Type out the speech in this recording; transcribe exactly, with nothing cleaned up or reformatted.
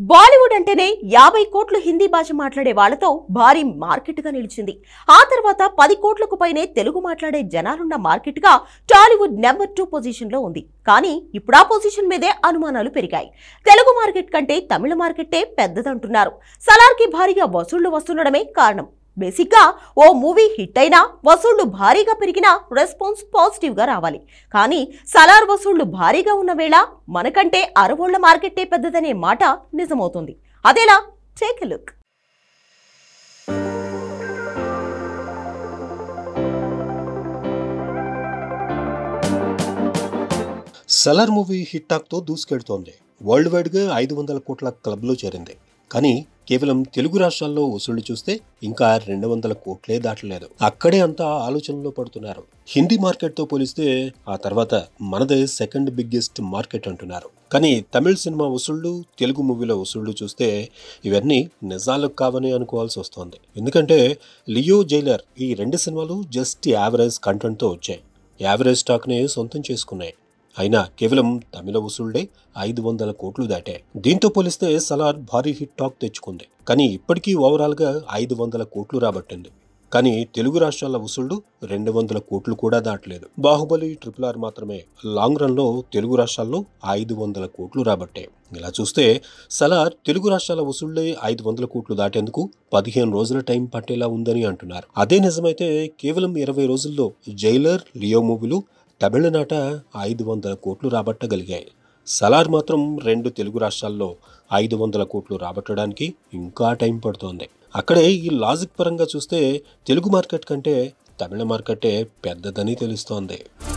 బాలీవుడ్ అంటేనే యాభై కోట్లు హిందీ భాష మాట్లాడే వాళ్లతో భారీ మార్కెట్ గా నిలిచింది. ఆ తర్వాత పది కోట్లకు పైనే తెలుగు మాట్లాడే జనాలున్న మార్కెట్ గా టాలీవుడ్ నెంబర్ టూ పొజిషన్ లో ఉంది. కానీ ఇప్పుడు ఆ పొజిషన్ మీదే అనుమానాలు పెరిగాయి. తెలుగు మార్కెట్ కంటే తమిళ మార్కెట్టే పెద్దదంటున్నారు. సలార్ కి భారీగా వసూళ్లు వస్తుండడమే కారణం. బేసిక్ గా ఓ మూవీ హిట్ అయినా వసూళ్లు భారీగా పెరిగినా రెస్పాన్స్ పాజిటివ్ గా రావాలి. కానీ సలార్ వసూళ్లు భారీగా ఉన్న వేళ మనకంటే అరవోళ్ల మార్కెట్టే పెద్దదనే మాట నిజమవుతుంది. అదేలా? Take a look. Salaar movie hit talk తో దూసుకెడుతోంది. వరల్డ్ వైడ్ గా ఐదు వందల కోట్ల క్లబ్ లో చేరింది. కానీ కేవలం తెలుగు రాష్ట్రాల్లో వసూళ్లు చూస్తే ఇంకా రెండు వందల కోట్లే దాటలేదు. అక్కడే అంతా ఆలోచనలో పడుతున్నారు. హిందీ మార్కెట్ తో పోలిస్తే ఆ తర్వాత మనదే సెకండ్ బిగ్గెస్ట్ మార్కెట్ అంటున్నారు. కానీ తమిళ సినిమా వసూళ్లు, తెలుగు మూవీల వసూళ్లు చూస్తే ఇవన్నీ నిజాలు కావని అనుకోవాల్సి వస్తోంది. ఎందుకంటే లియో, జైలర్ ఈ రెండు సినిమాలు జస్ట్ యావరేజ్ కంటెంట్ తో వచ్చాయి. యావరేజ్ స్టాక్ ని సొంతం చేసుకున్నాయి. అయినా కేవలం తమిళ వసూళ్లే ఐదు వందల కోట్లు దాటాయి. దీంతో పోలిస్తే సలార్ భారీ హిట్ టాక్ తెచ్చుకుంది. కానీ ఇప్పటికీ ఓవరాల్ గా ఐదు వందల కోట్లు రాబట్టింది. కానీ తెలుగు రాష్ట్రాల వసూళ్లు రెండు వందల కోట్లు కూడా దాటలేదు. బాహుబలి, ట్రిపుల్ ఆర్ మాత్రమే లాంగ్ రన్ లో తెలుగు రాష్ట్రాల్లో ఐదు వందల కోట్లు రాబట్టాయి. ఇలా చూస్తే సలార్ తెలుగు రాష్ట్రాల వసూళ్లే ఐదు వందల కోట్లు దాటేందుకు పదిహేను రోజుల టైం పట్టేలా ఉందని అంటున్నారు. అదే నిజమైతే కేవలం ఇరవై రోజుల్లో జైలర్, లియో మూవీలు తమిళనాట ఐదు వందల కోట్లు రాబట్టగలిగాయి. సలార్ మాత్రం రెండు తెలుగు రాష్ట్రాల్లో ఐదు వందల కోట్లు రాబట్టడానికి ఇంకా టైం పడుతోంది. అక్కడే ఈ లాజిక్ పరంగా చూస్తే తెలుగు మార్కెట్ కంటే తమిళ మార్కెటే పెద్దదని తెలుస్తోంది.